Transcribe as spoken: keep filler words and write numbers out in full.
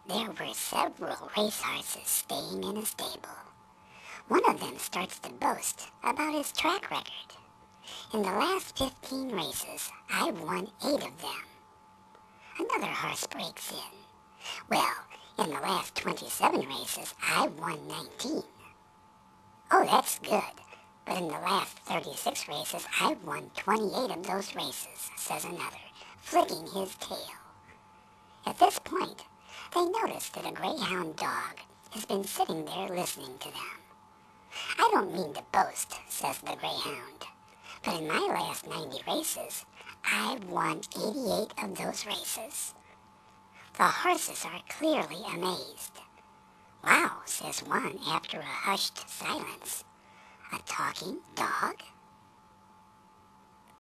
There were several racehorses staying in a stable. One of them starts to boast about his track record. In the last fifteen races, I've won eight of them. Another horse breaks in. Well, in the last twenty-seven races, I've won nineteen. Oh, that's good. But in the last thirty-six races, I've won twenty-eight of those races, says another, flicking his tail. At this point, they notice that a greyhound dog has been sitting there listening to them. I don't mean to boast, says the greyhound, but in my last ninety races, I've won eighty-eight of those races. The horses are clearly amazed. Wow, says one after a hushed silence. A talking dog?